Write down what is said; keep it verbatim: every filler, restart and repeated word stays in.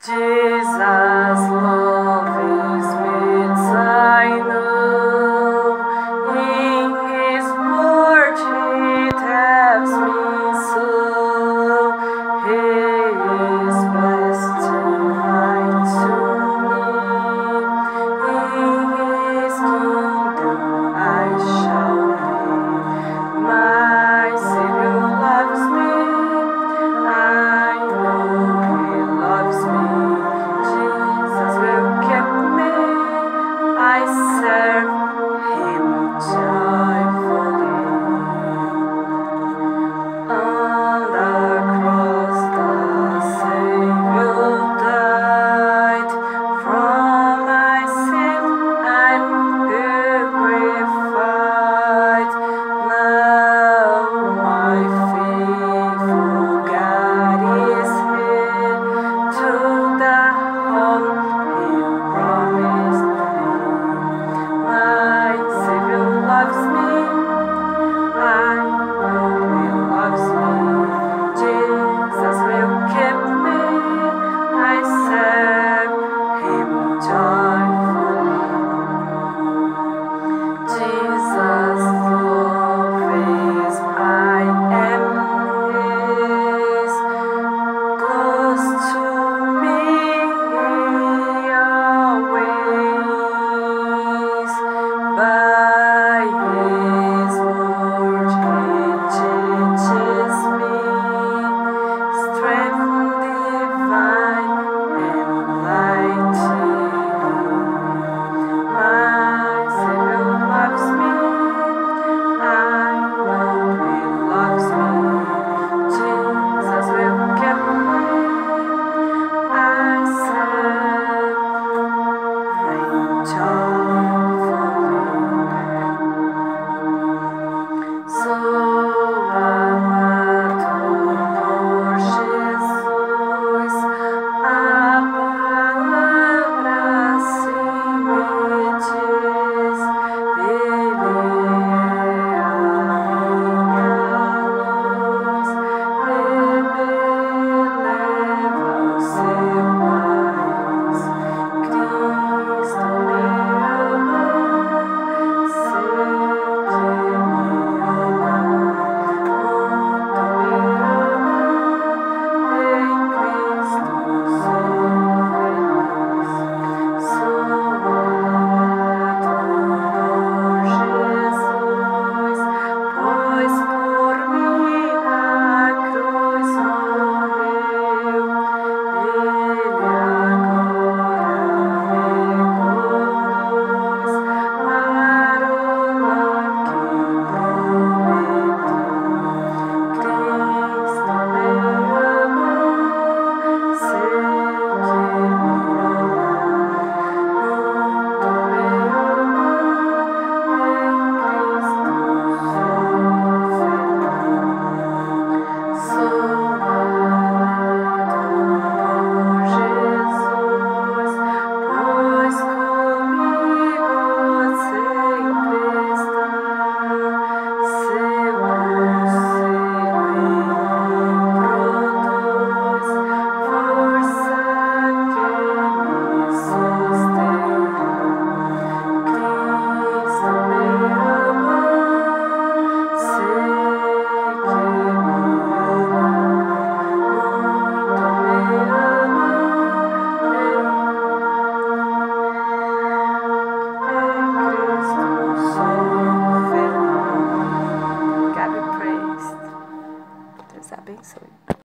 Jesus' love is meets I know. In His word He tells me so. He is best tonight to me. In His kingdom I shall be. My Savior loves me. I know He loves me. Jesus will keep me. I serve Him joyfully. On the cross the Savior died. From my sin I'm purified. Now my faithful God is here to the home He promised me. My Savior loves me. I know He loves me. Jesus will keep me. I serve Him joyfully. Jesus' love is I am His. Close to me He always. By His word He teaches me. Strength divine and mighty. My Savior loves me. I know He loves me. Jesus will keep me. I serve Him joyfully. So amado por Jesus, a palavra assim me diz. Ele é a minha luz, eleva o seu mais. Cristo me ama, sei que me ama, muito me ama. Em Cristo sou feliz. Sou amado por Jesus, pois por mim na cruz morreu. Ele agora me conduz para o lar que prometeu. Cristo me ama, sei que me ama, muito me ama. Em Cristo sou feliz. Sou amado por Jesus, pois comigo sempre está. Seu conselho em mim produz força que me sustenta. Cristo me ama, sei que me ama, muito me ama. Em Cristo sou feliz. God be praised. Deus abençoe.